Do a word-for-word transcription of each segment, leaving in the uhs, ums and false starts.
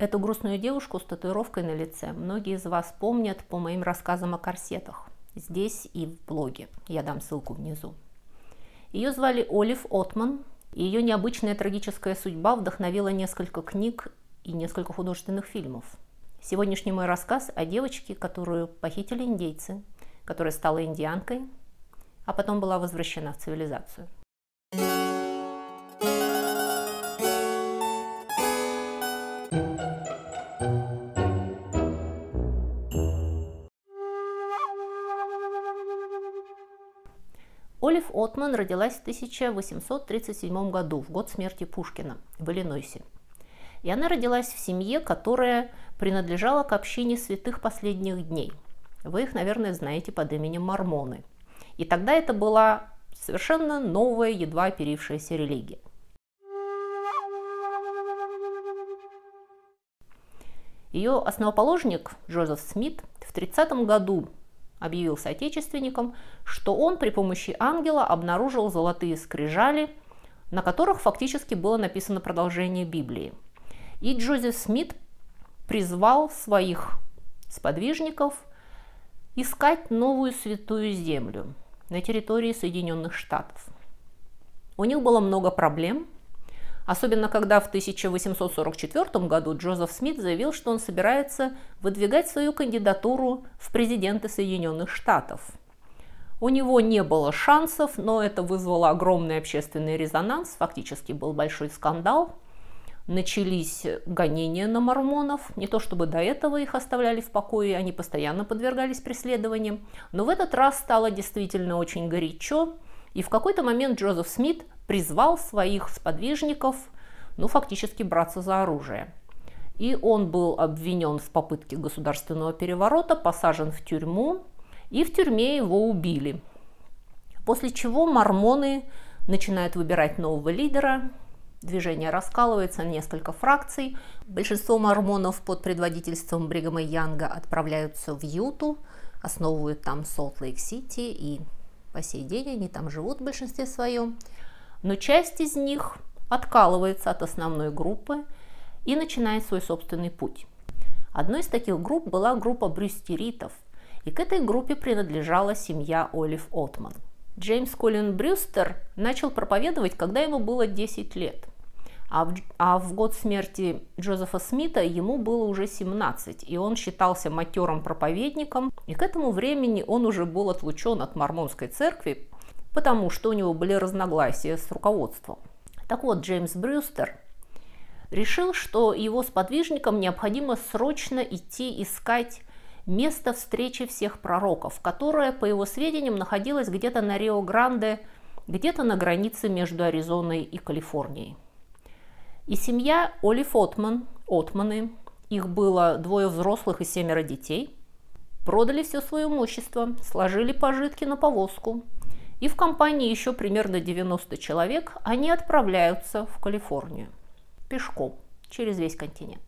Эту грустную девушку с татуировкой на лице многие из вас помнят по моим рассказам о корсетах. Здесь и в блоге. Я дам ссылку внизу. Ее звали Олив Отман, и ее необычная трагическая судьба вдохновила несколько книг и несколько художественных фильмов. Сегодняшний мой рассказ о девочке, которую похитили индейцы, которая стала индианкой, а потом была возвращена в цивилизацию. Олив Отман родилась в тысяча восемьсот тридцать седьмом году, в год смерти Пушкина, в Иллинойсе. И она родилась в семье, которая принадлежала к общине святых последних дней. Вы их, наверное, знаете под именем Мормоны. И тогда это была совершенно новая, едва оперившаяся религия. Ее основоположник Джозеф Смит в тридцатом году объявил соотечественникам, что он при помощи ангела обнаружил золотые скрижали, на которых фактически было написано продолжение Библии. И Джозеф Смит призвал своих сподвижников искать новую святую землю на территории Соединенных Штатов. У них было много проблем, особенно когда в тысяча восемьсот сорок четвёртом году Джозеф Смит заявил, что он собирается выдвигать свою кандидатуру в президенты Соединенных Штатов. У него не было шансов, но это вызвало огромный общественный резонанс, фактически был большой скандал. Начались гонения на мормонов, не то чтобы до этого их оставляли в покое, они постоянно подвергались преследованиям, но в этот раз стало действительно очень горячо, и в какой-то момент Джозеф Смит призвал своих сподвижников, ну, фактически браться за оружие. И он был обвинен в попытке государственного переворота, посажен в тюрьму, и в тюрьме его убили. После чего мормоны начинают выбирать нового лидера, движение раскалывается на несколько фракций. Большинство мормонов под предводительством Бригама Янга отправляются в Юту, основывают там Солт-Лейк-Сити, и по сей день они там живут в большинстве своем. Но часть из них откалывается от основной группы и начинает свой собственный путь. Одной из таких групп была группа брюстеритов, и к этой группе принадлежала семья Олив Отман. Джеймс Колин Брюстер начал проповедовать, когда ему было десять лет, а в, а в год смерти Джозефа Смита ему было уже семнадцать, и он считался матерым проповедником, и к этому времени он уже был отлучен от мормонской церкви, потому что у него были разногласия с руководством. Так вот, Джеймс Брюстер решил, что его сподвижникам необходимо срочно идти искать место встречи всех пророков, которое, по его сведениям, находилось где-то на Рио-Гранде, где-то на границе между Аризоной и Калифорнией. И семья Олив Отман, Отманы, их было двое взрослых и семеро детей, продали все свое имущество, сложили пожитки на повозку, и в компании еще примерно девяноста человек они отправляются в Калифорнию пешком через весь континент.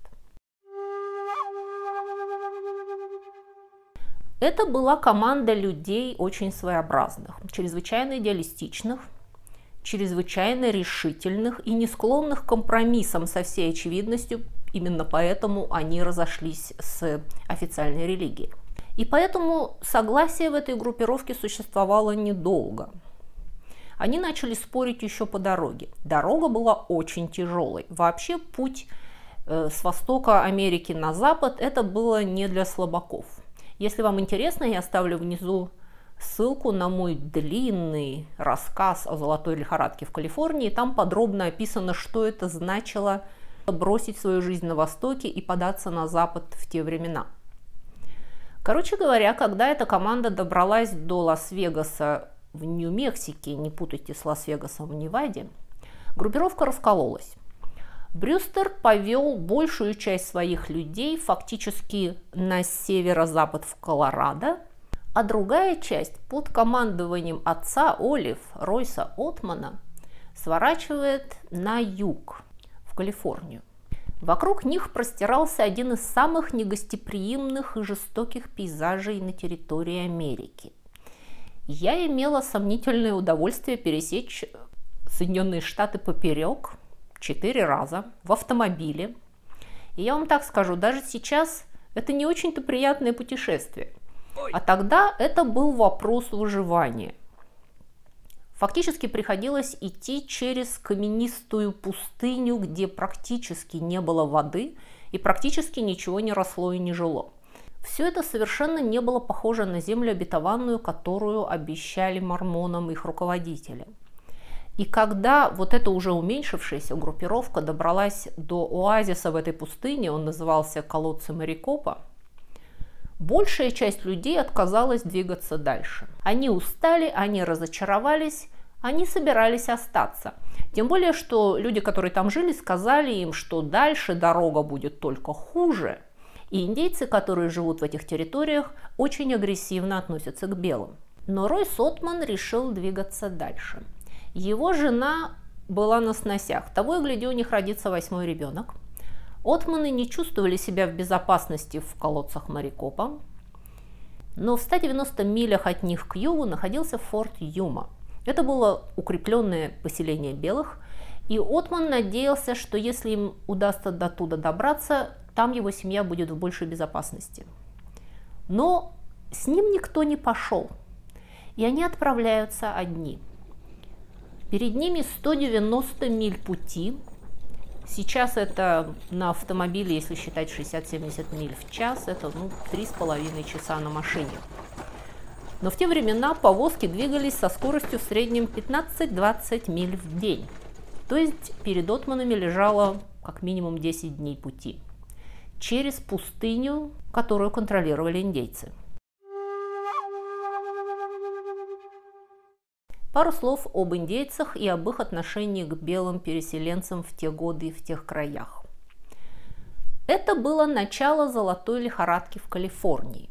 Это была команда людей очень своеобразных, чрезвычайно идеалистичных, чрезвычайно решительных и не склонных к компромиссам со всей очевидностью. Именно поэтому они разошлись с официальной религией. И поэтому согласие в этой группировке существовало недолго. Они начали спорить еще по дороге. Дорога была очень тяжелой. Вообще путь с востока Америки на запад это было не для слабаков. Если вам интересно, я оставлю внизу ссылку на мой длинный рассказ о золотой лихорадке в Калифорнии. Там подробно описано, что это значило бросить свою жизнь на востоке и податься на запад в те времена. Короче говоря, когда эта команда добралась до Лас-Вегаса в Нью-Мексике, не путайте с Лас-Вегасом в Неваде, группировка раскололась. Брюстер повел большую часть своих людей фактически на северо-запад в Колорадо, а другая часть под командованием отца Олив, Ройса Отмана, сворачивает на юг, в Калифорнию. Вокруг них простирался один из самых негостеприимных и жестоких пейзажей на территории Америки. Я имела сомнительное удовольствие пересечь Соединенные Штаты поперек четыре раза в автомобиле И я вам так скажу, даже сейчас это не очень-то приятное путешествие. А тогда это был вопрос выживания. Фактически приходилось идти через каменистую пустыню, где практически не было воды и практически ничего не росло и не жило. Все это совершенно не было похоже на землю обетованную, которую обещали мормонам их руководители. И когда вот эта уже уменьшившаяся группировка добралась до оазиса в этой пустыне, он назывался колодцем Марикопа, большая часть людей отказалась двигаться дальше. Они устали, они разочаровались, они собирались остаться. Тем более, что люди, которые там жили, сказали им, что дальше дорога будет только хуже. И индейцы, которые живут в этих территориях, очень агрессивно относятся к белым. Но Ройс Отман решил двигаться дальше. Его жена была на сносях. Того и гляди, у них родится восьмой ребенок. Отманы не чувствовали себя в безопасности в колодцах Марикопа. Но в ста девяноста милях от них к югу находился форт Юма. Это было укрепленное поселение белых. И Отман надеялся, что если им удастся до туда добраться, там его семья будет в большей безопасности. Но с ним никто не пошел, и они отправляются одни. Перед ними сто девяносто миль пути. Сейчас это на автомобиле, если считать шестьдесят-семьдесят миль в час, это ну, три с половиной часа на машине. Но в те времена повозки двигались со скоростью в среднем пятнадцать-двадцать миль в день. То есть перед Отманами лежало как минимум десять дней пути через пустыню, которую контролировали индейцы. Пару слов об индейцах и об их отношении к белым переселенцам в те годы и в тех краях. Это было начало золотой лихорадки в Калифорнии.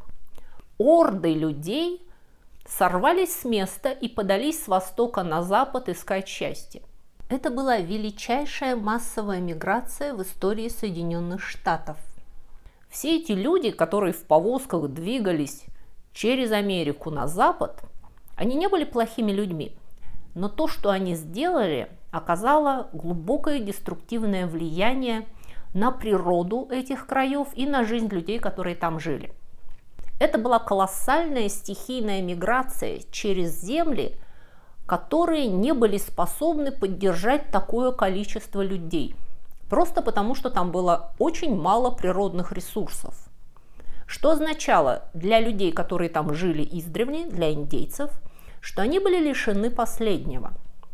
Орды людей сорвались с места и подались с востока на запад искать счастье. Это была величайшая массовая миграция в истории Соединенных Штатов. Все эти люди, которые в повозках двигались через Америку на запад, они не были плохими людьми, но то, что они сделали, оказало глубокое деструктивное влияние на природу этих краев и на жизнь людей, которые там жили. Это была колоссальная стихийная миграция через земли, которые не были способны поддержать такое количество людей. Просто потому, что там было очень мало природных ресурсов. Что означало для людей, которые там жили издревле, для индейцев, что они были лишены последнего.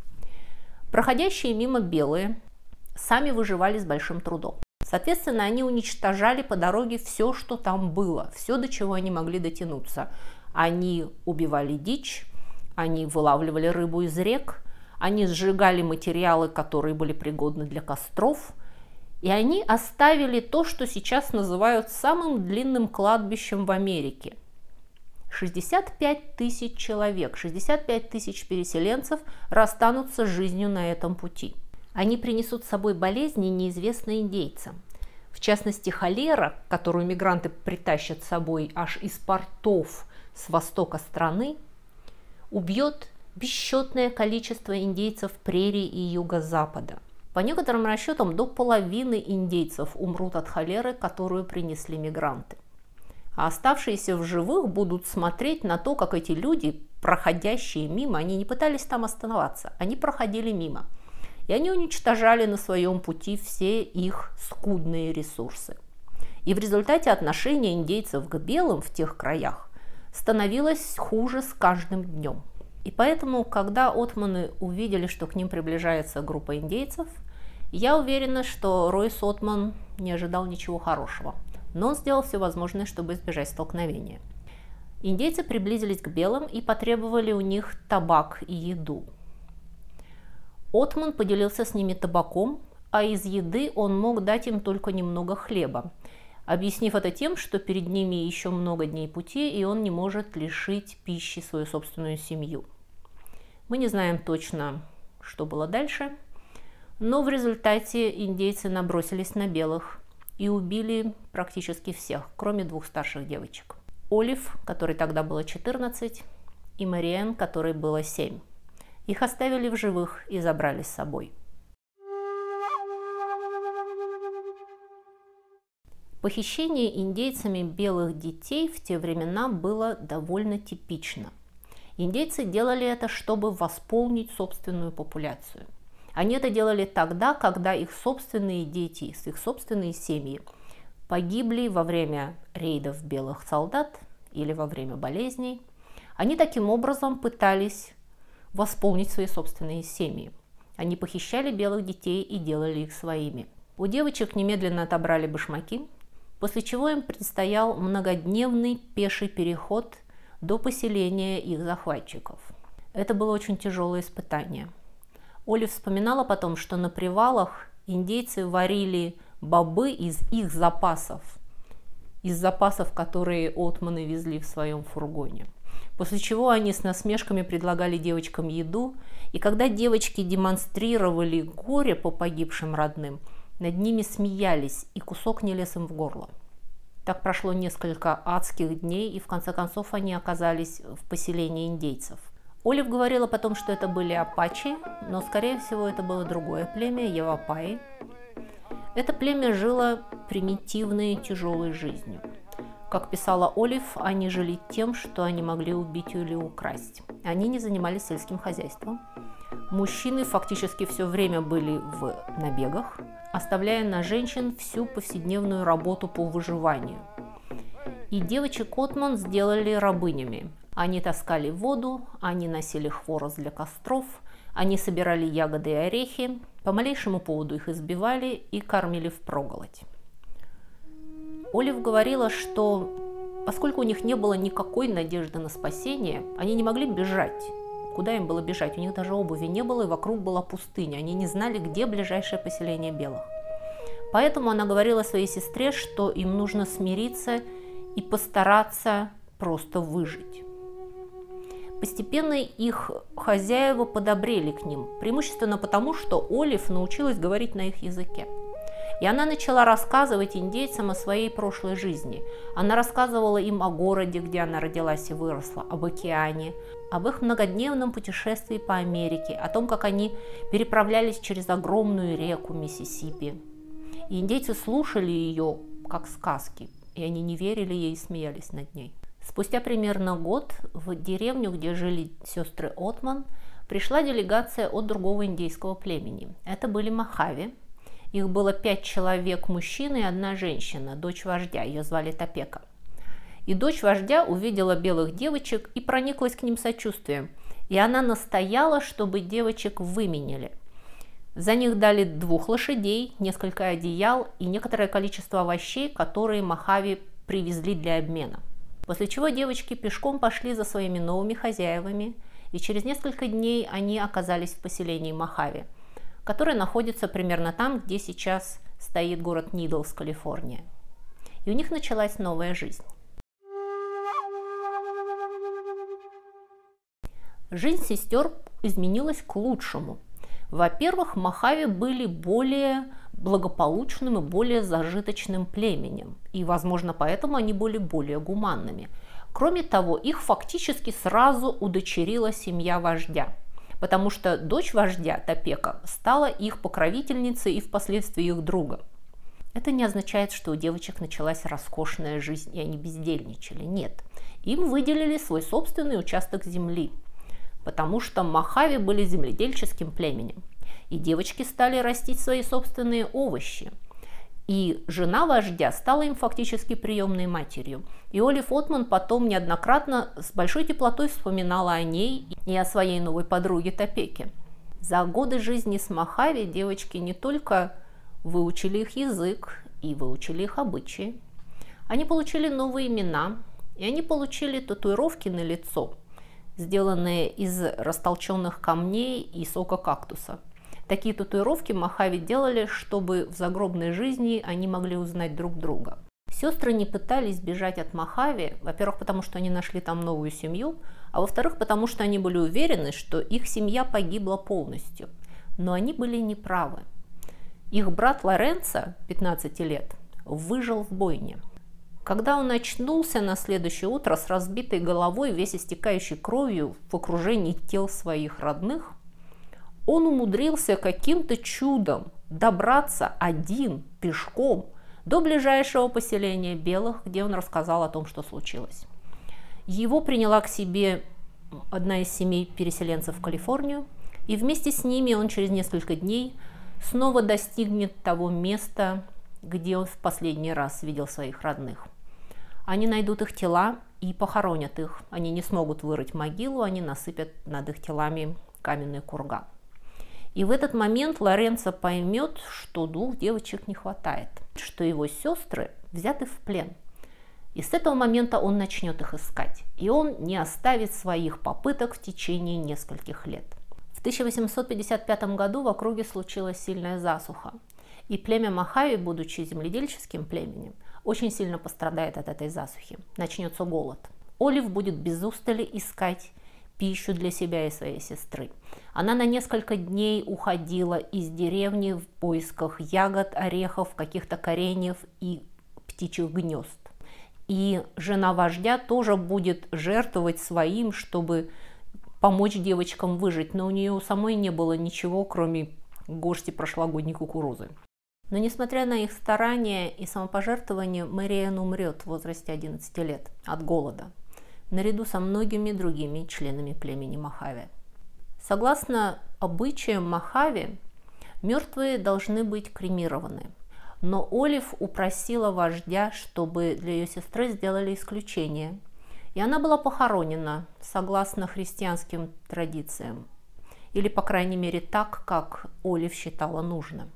Проходящие мимо белые сами выживали с большим трудом. Соответственно, они уничтожали по дороге все, что там было, все, до чего они могли дотянуться. Они убивали дичь, они вылавливали рыбу из рек, они сжигали материалы, которые были пригодны для костров, и они оставили то, что сейчас называют самым длинным кладбищем в Америке. шестьдесят пять тысяч человек, шестьдесят пять тысяч переселенцев расстанутся с жизнью на этом пути. Они принесут с собой болезни, неизвестные индейцам. В частности, холера, которую мигранты притащат с собой аж из портов с востока страны, убьет бесчетное количество индейцев прерий и юго-запада. По некоторым расчетам, до половины индейцев умрут от холеры, которую принесли мигранты. А оставшиеся в живых будут смотреть на то, как эти люди, проходящие мимо, они не пытались там остановиться, они проходили мимо. И они уничтожали на своем пути все их скудные ресурсы. И в результате отношение индейцев к белым в тех краях становилось хуже с каждым днем. И поэтому, когда Отманы увидели, что к ним приближается группа индейцев, я уверена, что Ройс Отман не ожидал ничего хорошего. Но он сделал все возможное, чтобы избежать столкновения. Индейцы приблизились к белым и потребовали у них табак и еду. Отман поделился с ними табаком, а из еды он мог дать им только немного хлеба, объяснив это тем, что перед ними еще много дней пути, и он не может лишить пищи свою собственную семью. Мы не знаем точно, что было дальше, но в результате индейцы набросились на белых и убили практически всех, кроме двух старших девочек. Олив, которой тогда было четырнадцать, и Мариэн, которой было семь. Их оставили в живых и забрали с собой. Похищение индейцами белых детей в те времена было довольно типично. Индейцы делали это, чтобы восполнить собственную популяцию. Они это делали тогда, когда их собственные дети, их собственные семьи погибли во время рейдов белых солдат или во время болезней. Они таким образом пытались восполнить свои собственные семьи. Они похищали белых детей и делали их своими. У девочек немедленно отобрали башмаки, после чего им предстоял многодневный пеший переход до поселения их захватчиков. Это было очень тяжелое испытание. Олив вспоминала потом, что на привалах индейцы варили бобы из их запасов, из запасов, которые отманы везли в своем фургоне. После чего они с насмешками предлагали девочкам еду, и когда девочки демонстрировали горе по погибшим родным, над ними смеялись, и кусок не лез им в горло. Так прошло несколько адских дней, и в конце концов они оказались в поселении индейцев. Олив говорила потом, что это были апачи, но, скорее всего, это было другое племя, явапаи. Это племя жило примитивной тяжелой жизнью. Как писала Олив, они жили тем, что они могли убить или украсть. Они не занимались сельским хозяйством. Мужчины фактически все время были в набегах, оставляя на женщин всю повседневную работу по выживанию. И девочек Отман сделали рабынями. Они таскали воду, они носили хворост для костров, они собирали ягоды и орехи, по малейшему поводу их избивали и кормили впроголодь. Олив говорила, что поскольку у них не было никакой надежды на спасение, они не могли бежать. Куда им было бежать? У них даже обуви не было, и вокруг была пустыня. Они не знали, где ближайшее поселение белых. Поэтому она говорила своей сестре, что им нужно смириться и постараться просто выжить. Постепенно их хозяева подобрели к ним, преимущественно потому, что Олив научилась говорить на их языке. И она начала рассказывать индейцам о своей прошлой жизни. Она рассказывала им о городе, где она родилась и выросла, об океане, об их многодневном путешествии по Америке, о том, как они переправлялись через огромную реку Миссисипи. И индейцы слушали ее как сказки, и они не верили ей и смеялись над ней. Спустя примерно год в деревню, где жили сестры Отман, пришла делегация от другого индейского племени. Это были Мохаве. Их было пять человек, мужчин и одна женщина, дочь вождя, ее звали Топека. И дочь вождя увидела белых девочек и прониклась к ним сочувствием. И она настояла, чтобы девочек выменяли. За них дали двух лошадей, несколько одеял и некоторое количество овощей, которые Мохаве привезли для обмена. После чего девочки пешком пошли за своими новыми хозяевами, и через несколько дней они оказались в поселении Мохаве, которое находится примерно там, где сейчас стоит город Нидлс, Калифорния. И у них началась новая жизнь. Жизнь сестер изменилась к лучшему. Во-первых, Мохаве были более благополучным и более зажиточным племенем, и, возможно, поэтому они были более гуманными. Кроме того, их фактически сразу удочерила семья вождя, потому что дочь вождя, Топека, стала их покровительницей и впоследствии их другом. Это не означает, что у девочек началась роскошная жизнь, и они бездельничали. Нет, им выделили свой собственный участок земли, потому что Мохаве были земледельческим племенем, и девочки стали растить свои собственные овощи. И жена вождя стала им фактически приемной матерью. И Олив Отман потом неоднократно с большой теплотой вспоминала о ней и о своей новой подруге Топеке. За годы жизни с Мохаве девочки не только выучили их язык и выучили их обычаи, они получили новые имена, и они получили татуировки на лицо, сделанные из растолченных камней и сока кактуса. Такие татуировки Мохаве делали, чтобы в загробной жизни они могли узнать друг друга. Сестры не пытались бежать от Мохаве, во-первых, потому что они нашли там новую семью, а во-вторых, потому что они были уверены, что их семья погибла полностью. Но они были неправы. Их брат Лоренцо, пятнадцати лет, выжил в бойне. Когда он очнулся на следующее утро с разбитой головой, весь истекающей кровью в окружении тел своих родных, он умудрился каким-то чудом добраться один пешком до ближайшего поселения белых, где он рассказал о том, что случилось. Его приняла к себе одна из семей переселенцев в Калифорнию, и вместе с ними он через несколько дней снова достигнет того места, где он в последний раз видел своих родных. Они найдут их тела и похоронят их. Они не смогут вырыть могилу, они насыпят над их телами каменный курган. И в этот момент Лоренцо поймет, что двух девочек не хватает, что его сестры взяты в плен. И с этого момента он начнет их искать. И он не оставит своих попыток в течение нескольких лет. В тысяча восемьсот пятьдесят пятом году в округе случилась сильная засуха. И племя Мохаве, будучи земледельческим племенем, очень сильно пострадает от этой засухи. Начнется голод. Олив будет без устали искать пищу для себя и своей сестры. Она на несколько дней уходила из деревни в поисках ягод, орехов, каких-то кореньев и птичьих гнезд. И жена вождя тоже будет жертвовать своим, чтобы помочь девочкам выжить. Но у нее самой не было ничего, кроме горсти прошлогодней кукурузы. Но несмотря на их старания и самопожертвование, Мэриэн умрет в возрасте одиннадцати лет от голода, наряду со многими другими членами племени Мохаве. Согласно обычаям Мохаве, мертвые должны быть кремированы. Но Олив упросила вождя, чтобы для ее сестры сделали исключение. И она была похоронена согласно христианским традициям. Или, по крайней мере, так, как Олив считала нужным.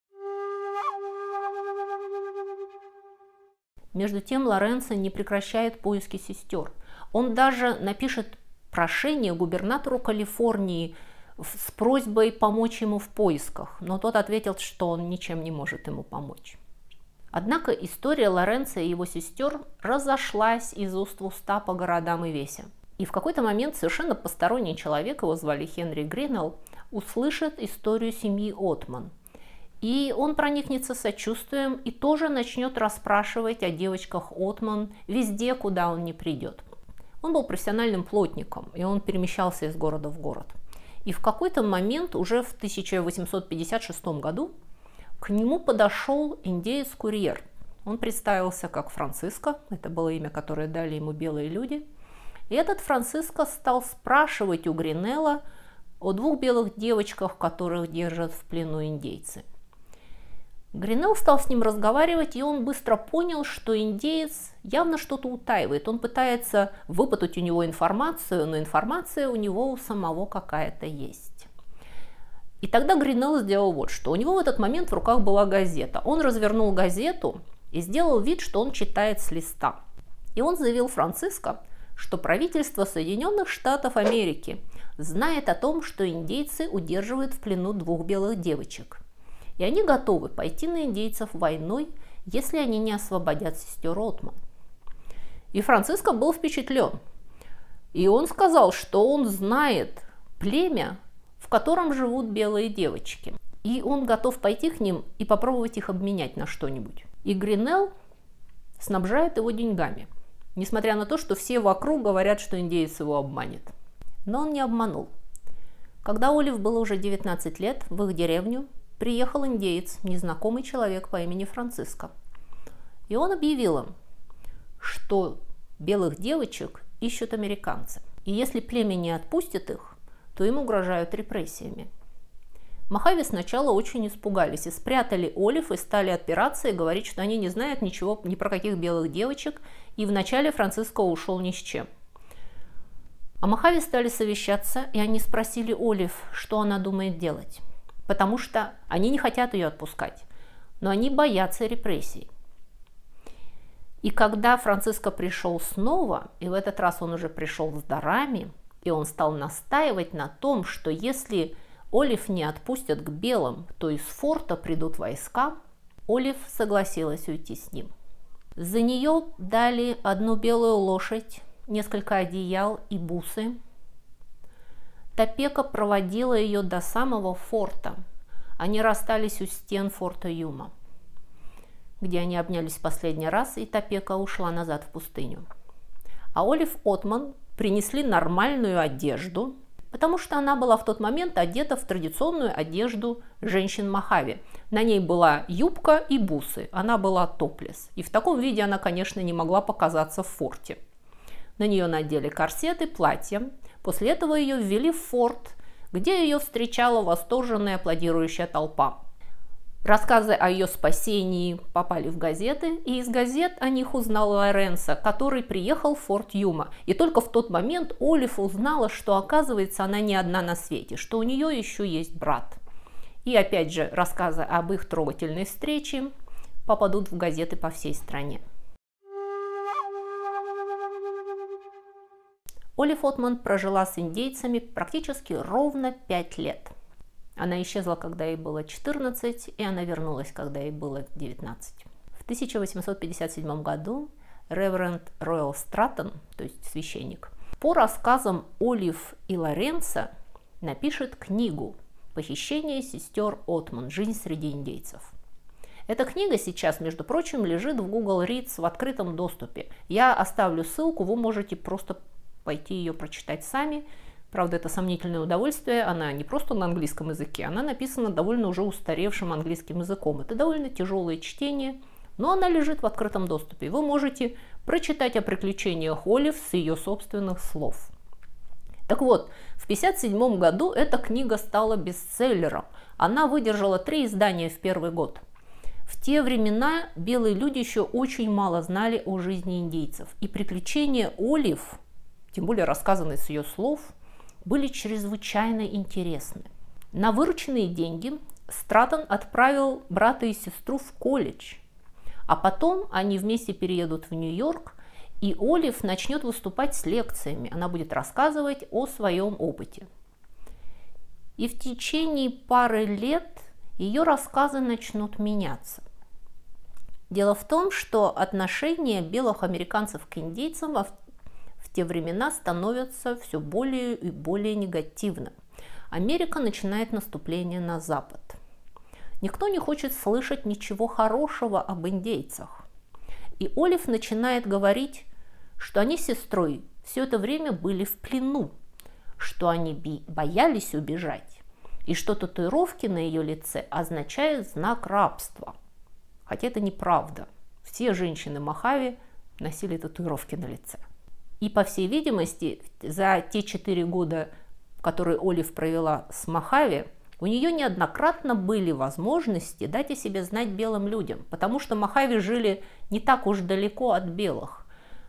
Между тем Лоренцо не прекращает поиски сестер. Он даже напишет прошение губернатору Калифорнии с просьбой помочь ему в поисках, но тот ответил, что он ничем не может ему помочь. Однако история Лоренцо и его сестер разошлась из уст в уста по городам и весе. И в какой-то момент совершенно посторонний человек, его звали Хенри Гринелл, услышит историю семьи Отман. И он проникнется сочувствием и тоже начнет расспрашивать о девочках Отман везде, куда он не придет. Он был профессиональным плотником, и он перемещался из города в город. И в какой-то момент, уже в тысяча восемьсот пятьдесят шестом году, к нему подошел индеец-курьер. Он представился как Франциско, это было имя, которое дали ему белые люди. И этот Франциско стал спрашивать у Гринелла о двух белых девочках, которых держат в плену индейцы. Гринелл стал с ним разговаривать, и он быстро понял, что индеец явно что-то утаивает. Он пытается выпытать у него информацию, но информация у него у самого какая-то есть. И тогда Гринелл сделал вот что. У него в этот момент в руках была газета. Он развернул газету и сделал вид, что он читает с листа. И он заявил Франциско, что правительство Соединенных Штатов Америки знает о том, что индейцы удерживают в плену двух белых девочек. И они готовы пойти на индейцев войной, если они не освободят сестер Отман. И Франциско был впечатлен. И он сказал, что он знает племя, в котором живут белые девочки. И он готов пойти к ним и попробовать их обменять на что-нибудь. И Гринелл снабжает его деньгами, несмотря на то, что все вокруг говорят, что индеец его обманет. Но он не обманул. Когда Олив было уже девятнадцать лет, в их деревню приехал индеец, незнакомый человек по имени Франциско. И он объявил им, что белых девочек ищут американцы. И если племя не отпустит их, то им угрожают репрессиями. Мохаве сначала очень испугались и спрятали Олив и стали отпираться и говорить, что они не знают ничего ни про каких белых девочек, и вначале Франциско ушел ни с чем. А Мохаве стали совещаться, и они спросили Олив, что она думает делать. Потому что они не хотят ее отпускать, но они боятся репрессий. И когда Франциско пришел снова, и в этот раз он уже пришел с дарами, и он стал настаивать на том, что если Олив не отпустят к белым, то из форта придут войска, Олив согласилась уйти с ним. За нее дали одну белую лошадь, несколько одеял и бусы. Топека проводила ее до самого форта. Они расстались у стен форта Юма, где они обнялись в последний раз, и Топека ушла назад в пустыню. А Олив Отман принесли нормальную одежду, потому что она была в тот момент одета в традиционную одежду женщин Мохаве. На ней была юбка и бусы, она была топлес. И в таком виде она, конечно, не могла показаться в форте. На нее надели корсет и платье. После этого ее ввели в форт, где ее встречала восторженная аплодирующая толпа. Рассказы о ее спасении попали в газеты, и из газет о них узнал Лоренцо, который приехал в форт Юма. И только в тот момент Олив узнала, что, оказывается, она не одна на свете, что у нее еще есть брат. И опять же, рассказы об их трогательной встрече попадут в газеты по всей стране. Олив Отман прожила с индейцами практически ровно пять лет. Она исчезла, когда ей было четырнадцать, и она вернулась, когда ей было девятнадцать. В тысяча восемьсот пятьдесят седьмом году Реверенд Ройл Страттон, то есть священник, по рассказам Олив и Лоренцо напишет книгу «Похищение сестер Отман. Жизнь среди индейцев». Эта книга сейчас, между прочим, лежит в Google Reads в открытом доступе. Я оставлю ссылку, вы можете просто пойти ее прочитать сами. Правда, это сомнительное удовольствие, она не просто на английском языке, она написана довольно уже устаревшим английским языком. Это довольно тяжелое чтение, но она лежит в открытом доступе. Вы можете прочитать о приключениях Олив с ее собственных слов. Так вот, в тысяча девятьсот пятьдесят седьмом году эта книга стала бестселлером. Она выдержала три издания в первый год. В те времена белые люди еще очень мало знали о жизни индейцев. И приключения Олив, тем более рассказанные с ее слов, были чрезвычайно интересны. На вырученные деньги Страттон отправил брата и сестру в колледж, а потом они вместе переедут в Нью-Йорк, и Олив начнет выступать с лекциями. Она будет рассказывать о своем опыте. И в течение пары лет ее рассказы начнут меняться. Дело в том, что отношение белых американцев к индейцам в те времена становится все более и более негативным. Америка начинает наступление на Запад. Никто не хочет слышать ничего хорошего об индейцах. И Олив начинает говорить, что они с сестрой все это время были в плену, что они боялись убежать, и что татуировки на ее лице означают знак рабства. Хотя это неправда. Все женщины Мохаве носили татуировки на лице. И, по всей видимости, за те четыре года, которые Олив провела с Мохаве, у нее неоднократно были возможности дать о себе знать белым людям, потому что Мохаве жили не так уж далеко от белых.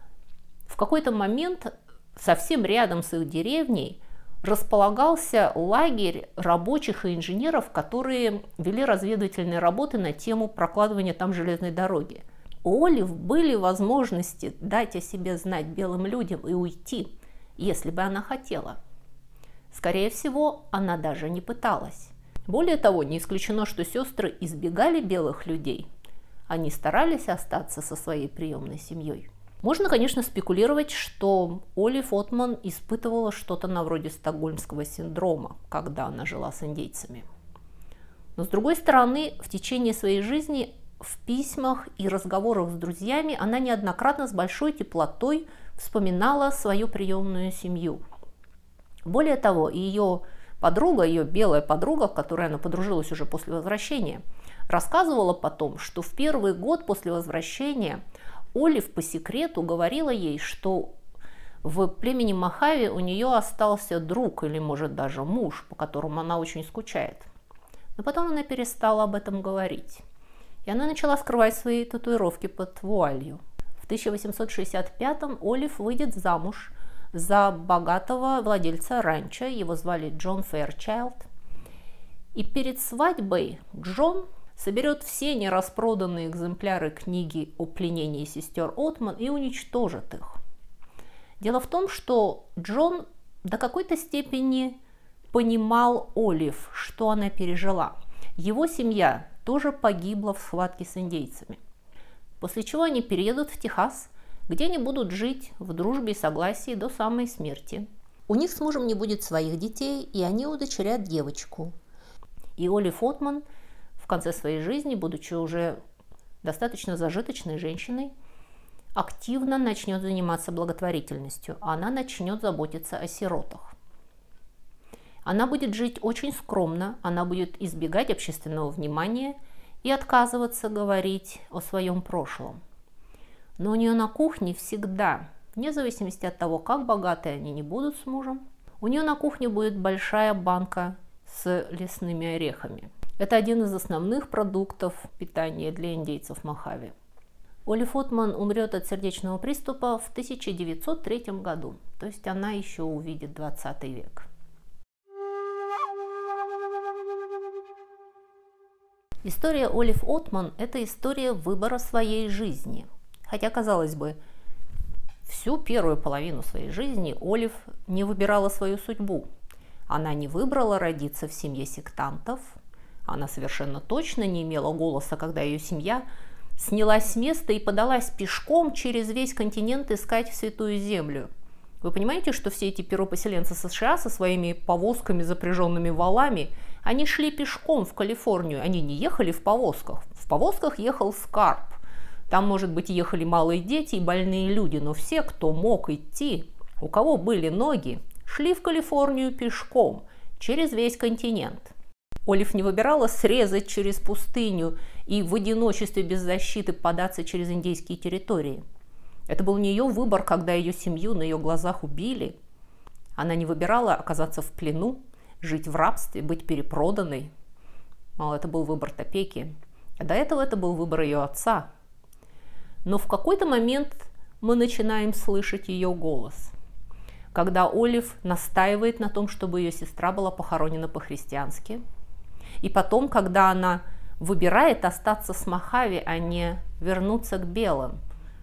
В какой-то момент совсем рядом с их деревней располагался лагерь рабочих и инженеров, которые вели разведывательные работы на тему прокладывания там железной дороги. У Олив были возможности дать о себе знать белым людям и уйти, если бы она хотела. Скорее всего, она даже не пыталась. Более того, не исключено, что сестры избегали белых людей. Они старались остаться со своей приемной семьей. Можно, конечно, спекулировать, что Олив Отман испытывала что-то на вроде стокгольмского синдрома, когда она жила с индейцами. Но, с другой стороны, в течение своей жизни в письмах и разговорах с друзьями она неоднократно с большой теплотой вспоминала свою приемную семью. Более того, ее подруга, ее белая подруга, с которой она подружилась уже после возвращения, рассказывала потом, что в первый год после возвращения Олив по секрету говорила ей, что в племени Мохаве у нее остался друг или, может, даже муж, по которому она очень скучает. Но потом она перестала об этом говорить. И она начала скрывать свои татуировки под вуалью. В тысяча восемьсот шестьдесят пятом Олив выйдет замуж за богатого владельца ранчо, его звали Джон Фэрчайлд. И перед свадьбой Джон соберет все нераспроданные экземпляры книги о пленении сестер Отман и уничтожит их. Дело в том, что Джон до какой-то степени понимал Олив, что она пережила. Его семья тоже погибла в схватке с индейцами. После чего они переедут в Техас, где они будут жить в дружбе и согласии до самой смерти. У них с мужем не будет своих детей, и они удочерят девочку. И Олив Отман в конце своей жизни, будучи уже достаточно зажиточной женщиной, активно начнет заниматься благотворительностью. Она начнет заботиться о сиротах. Она будет жить очень скромно, она будет избегать общественного внимания и отказываться говорить о своем прошлом. Но у нее на кухне всегда, вне зависимости от того, как богатые они не будут с мужем, у нее на кухне будет большая банка с лесными орехами. Это один из основных продуктов питания для индейцев Мохаве. Олив Отман умрет от сердечного приступа в тысяча девятьсот третьем году, то есть она еще увидит двадцатый век. История Олив Отман – это история выбора своей жизни. Хотя, казалось бы, всю первую половину своей жизни Олив не выбирала свою судьбу. Она не выбрала родиться в семье сектантов. Она совершенно точно не имела голоса, когда ее семья снялась с места и подалась пешком через весь континент искать Святую Землю. Вы понимаете, что все эти первопоселенцы США со своими повозками, запряженными валами, они шли пешком в Калифорнию, они не ехали в повозках. В повозках ехал скарб. Там, может быть, ехали малые дети и больные люди, но все, кто мог идти, у кого были ноги, шли в Калифорнию пешком через весь континент. Олив не выбирала срезать через пустыню и в одиночестве без защиты податься через индейские территории. Это был не ее выбор, когда ее семью на ее глазах убили. Она не выбирала оказаться в плену, жить в рабстве, быть перепроданной. Мало, это был выбор Топеки. А до этого это был выбор ее отца. Но в какой-то момент мы начинаем слышать ее голос, когда Олив настаивает на том, чтобы ее сестра была похоронена по-христиански. И потом, когда она выбирает остаться с Мохаве, а не вернуться к белым.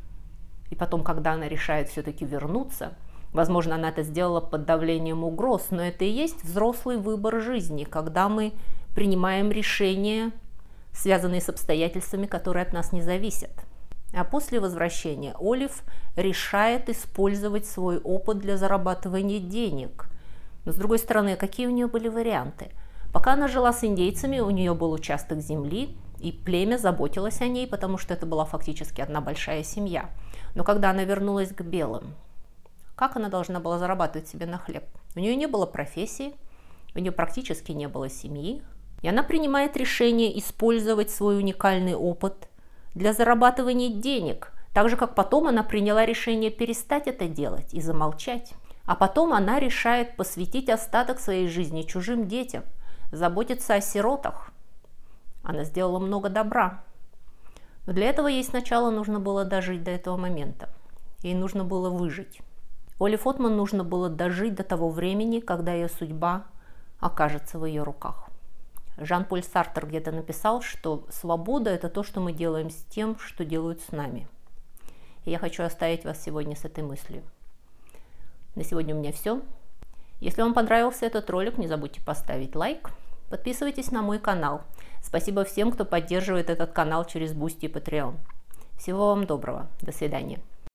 И потом, когда она решает все-таки вернуться, возможно, она это сделала под давлением угроз, но это и есть взрослый выбор жизни, когда мы принимаем решения, связанные с обстоятельствами, которые от нас не зависят. А после возвращения Олив решает использовать свой опыт для зарабатывания денег. Но с другой стороны, какие у нее были варианты? Пока она жила с индейцами, у нее был участок земли, и племя заботилось о ней, потому что это была фактически одна большая семья. Но когда она вернулась к белым, как она должна была зарабатывать себе на хлеб? У нее не было профессии, у нее практически не было семьи, и она принимает решение использовать свой уникальный опыт для зарабатывания денег, так же, как потом она приняла решение перестать это делать и замолчать. А потом она решает посвятить остаток своей жизни чужим детям, заботиться о сиротах. Она сделала много добра. Но для этого ей сначала нужно было дожить до этого момента. Ей нужно было выжить. Олив Отман нужно было дожить до того времени, когда ее судьба окажется в ее руках. Жан-Поль Сартр где-то написал, что свобода – это то, что мы делаем с тем, что делают с нами. И я хочу оставить вас сегодня с этой мыслью. На сегодня у меня все. Если вам понравился этот ролик, не забудьте поставить лайк. Подписывайтесь на мой канал. Спасибо всем, кто поддерживает этот канал через Boosty и Patreon. Всего вам доброго. До свидания.